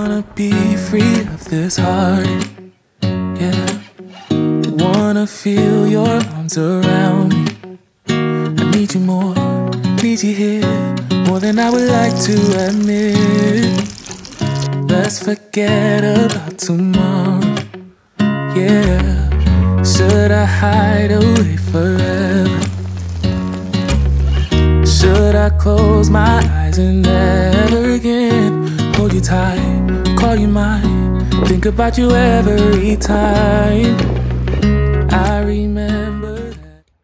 wanna be free of this heart, yeah. Wanna feel your arms around me. I need you more, need you here, more than I would like to admit. Let's forget about tomorrow, yeah. Should I hide away forever? Should I close my eyes and never again hold you tight, call you mine, think about you every time I remember that.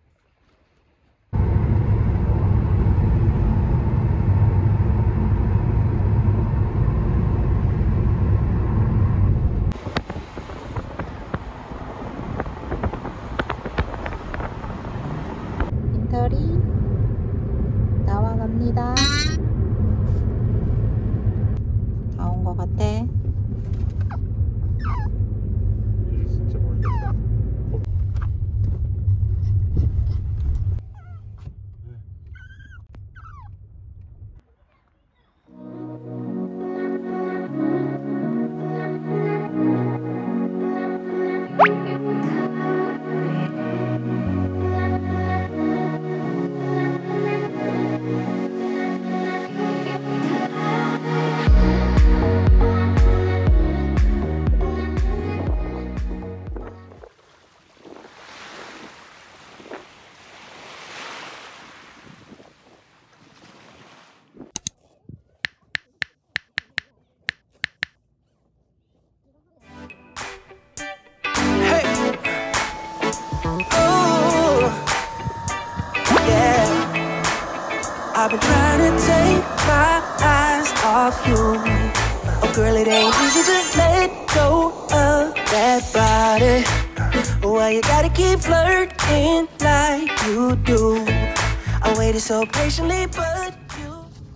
인터리 나와갑니다. 다 온 것 같아. 진짜 멀겠다. I've been trying to take my eyes off you. Oh girl, it ain't easy, just let go of that body. Why you gotta keep flirting like you do? I waited so patiently, but you...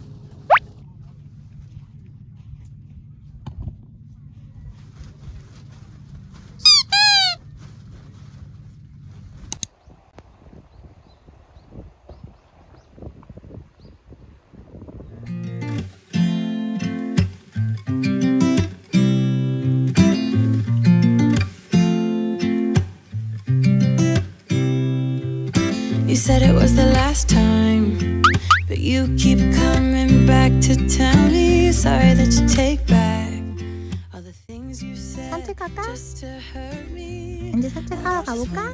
You said it was the last time, but you keep coming back to tell me sorry that you take back all the things you said just to hurt me. 이제 산책하러 가볼까?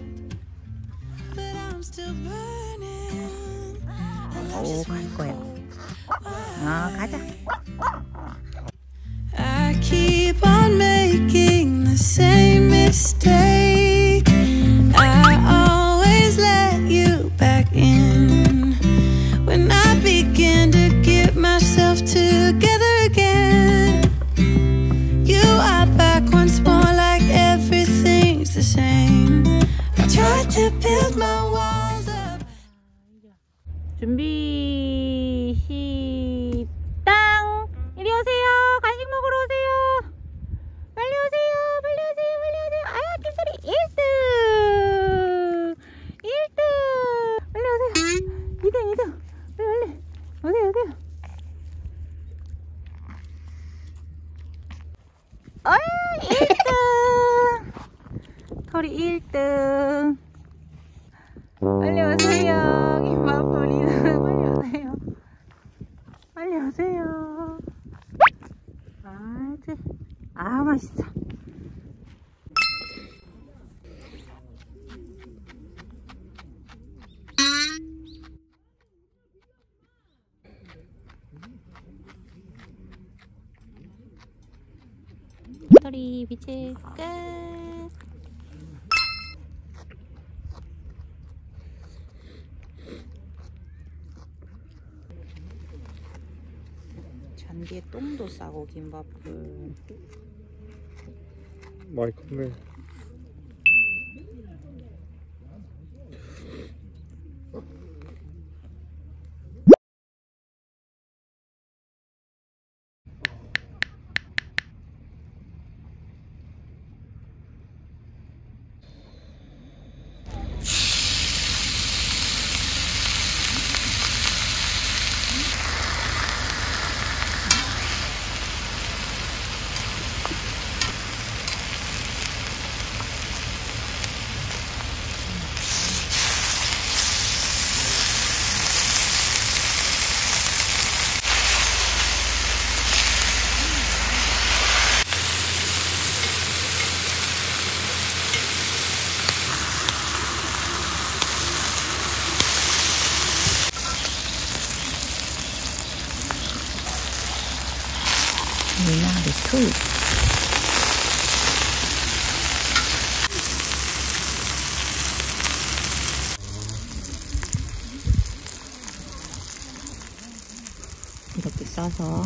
오, 갈 거야. 가자. I keep on making the same mistake. I always let you back in when I begin to get myself together again. You are back once more like everything's the same. I tried to build my walls up. 준비 시당. 이리 오세요. 간식 먹으러 오세요. 빨리 오세요. 빨리 오세요. 빨리 오세요. 아야 김소리 1등. 1등. 빨리 오세요. 2등 2등. 빨리 빨리. 오세요 오세요. 어이 1등. 토리 1등. 빨리 오세요. 김밥풀이는 빨리 오세요. 빨리 오세요. 아 맛있어. 토리 비칠 끝. 잔디에 똥도 싸고 김밥풀. 많이 컸네. 미나리 투입. 이렇게 싸서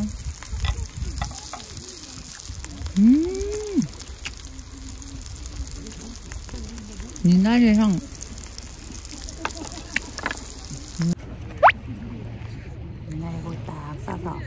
미나리 향. 미나리 고기 딱 싸서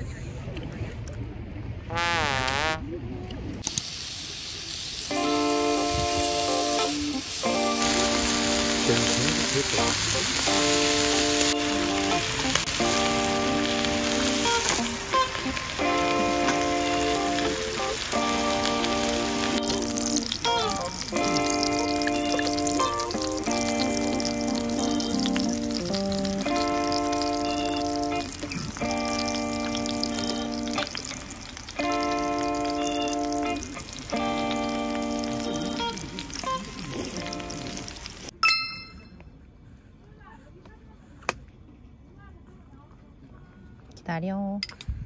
기다려.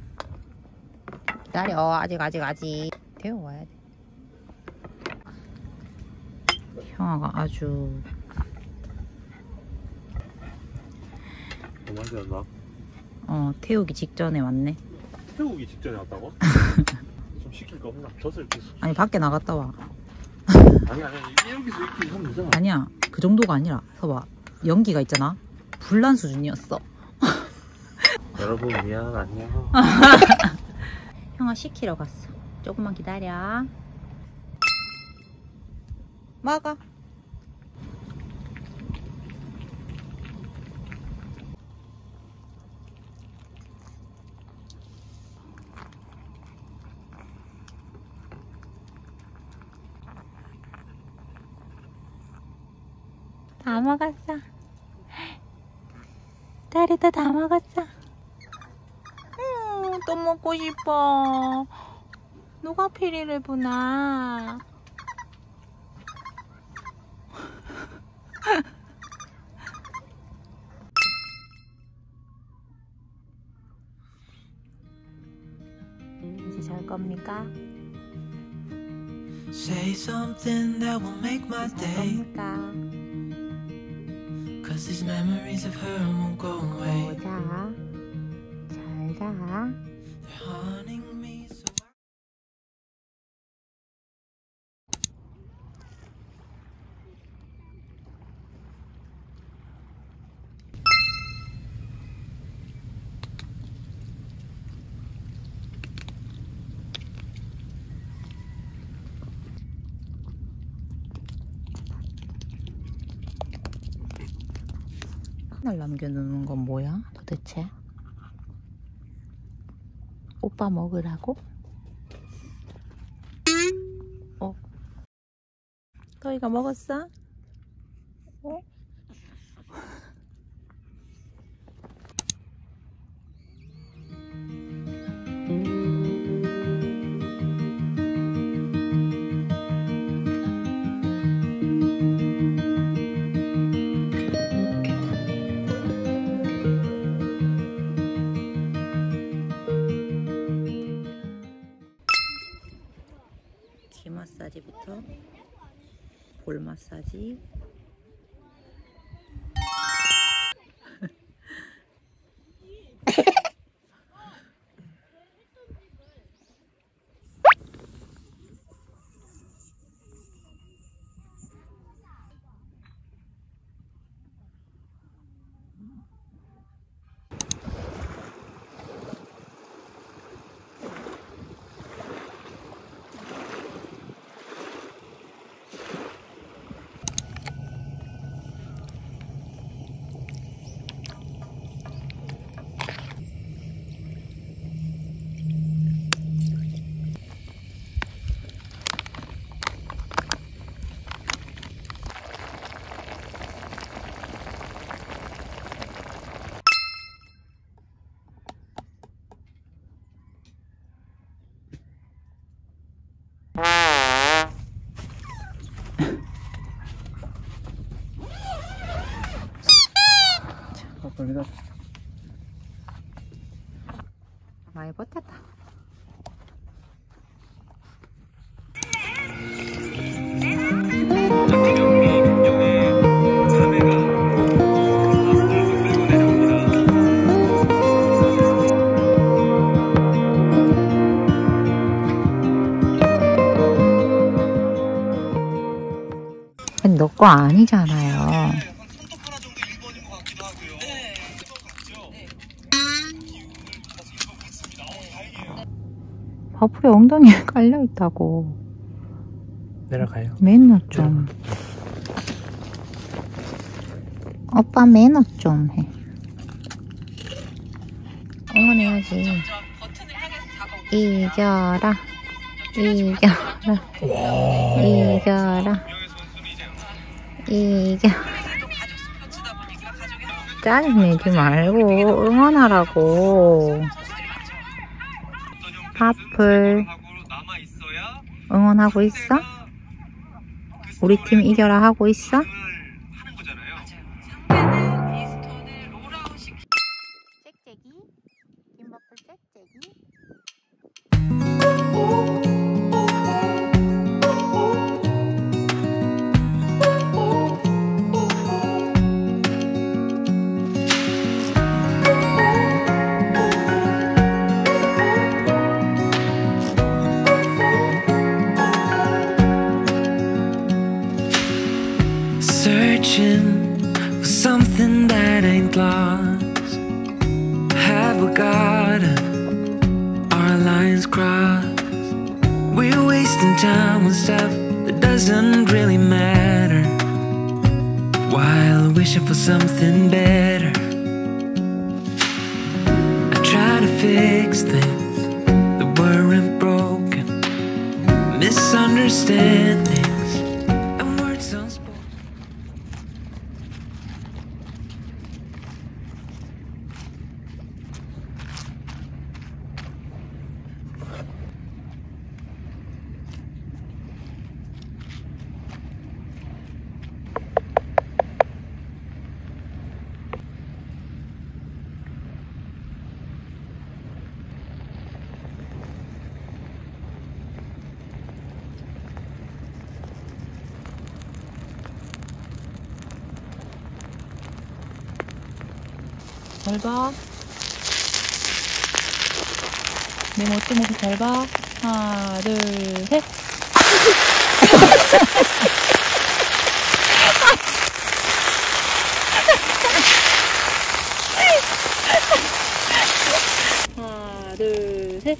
아직 데워와야 돼. 형아가 아주 언제 왔나? 태우기 직전에 왔네. 태우기 직전에 왔다고? 좀 시킬 거 없나? 젖을 이렇게 아니 밖에 나갔다 와. 아니 여기서 이렇게 하면 되잖아. 아니야 그 정도가 아니라 서봐 연기가 있잖아 불난 수준이었어. 여러분 미안 안녕. 형아 시키러 갔어. 조금만 기다려. 먹어. 다 먹었어. 딸이도 다 먹었어. 또 먹고 싶어. 누가 피리를 부나. 이제 잘 겁니까? Say something that will make my 잘 day. 겁니까? Cause these memories of her won't go away. 자, 잘 자. They're haunting me so 하나 남겨놓는 건 뭐야 도대체? 오빠 먹으라고? 너희가 먹었어? 귀 마사지부터 볼 마사지. 걸리다. 많이 버텼다. 너 거 아니잖아요. 손톱 하나 정도 1번인 것 같기도 하고요. 바풀이 엉덩이에 깔려있다고. 내려가요. 매너 좀. 오빠 매너 좀 해. 응원해야지. 이겨라. 이겨라. 이겨라. 이겨라. 짜증내지 말고 응원하라고. 바풀 응원하고 있어? 우리 팀 이겨라 하고 있어? 짹짹이 김바풀 짹짹이. Searching for something that ain't lost. Have we got our lines crossed? We're wasting time on stuff that doesn't really matter, while wishing for something better. I try to fix things that weren't broken, misunderstandings and words unspoken. 잘 봐. 내 멋진 모습 잘 봐. 하나, 둘, 셋. 하나, 둘, 셋.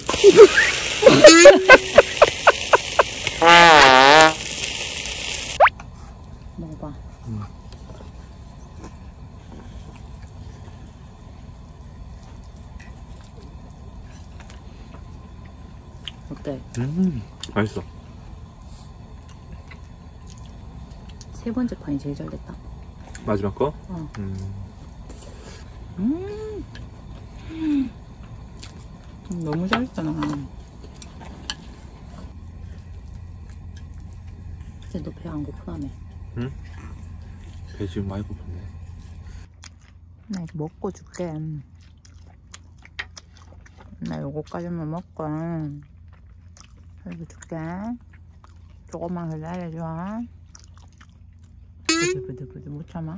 먹어봐. 어때? 맛있어. 세 번째 판이 제일 잘 됐다. 마지막 거? 어. 너무 잘했잖아. 근데 너 배 안 고프다며? 응? 배 지금 많이 고픈데. 나 이거 먹고 줄게. 나 요거까지만 먹고 이거 줄게. 조금만 기다려줘. 부들부들 못 참아.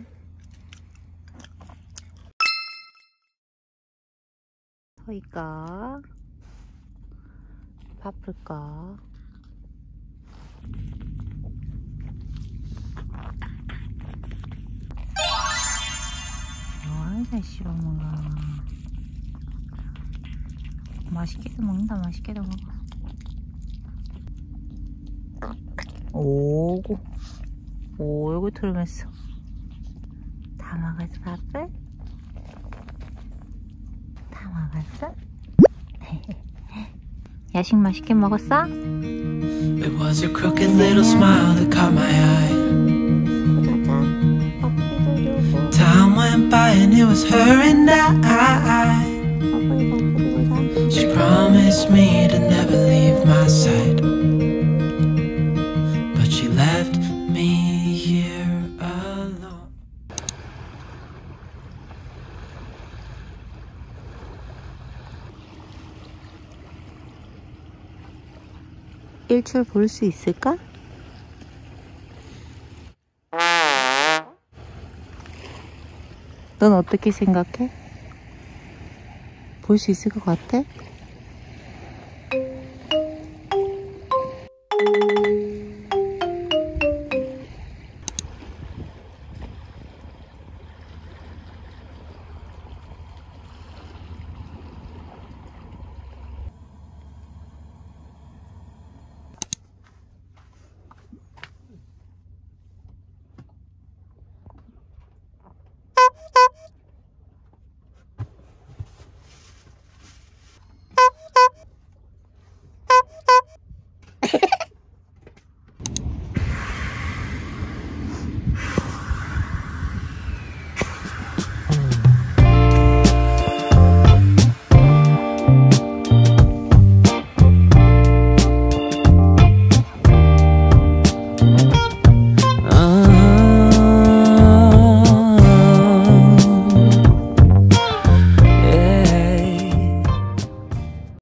서희가 바쁠까? 잘 씹어먹어. 맛있게도 먹는다. 맛있게도 먹어. 오고 오고 들으면서 다 먹었어 바쁠? 다 먹었어? 야식 맛있게 먹었어? It was your crooked little smile that caught my eye. Time went by and it was her and I. She promised me to never leave my side, but she left me here alone. 일출 볼 수 있을까? 넌 어떻게 생각해? 볼 수 있을 것 같아?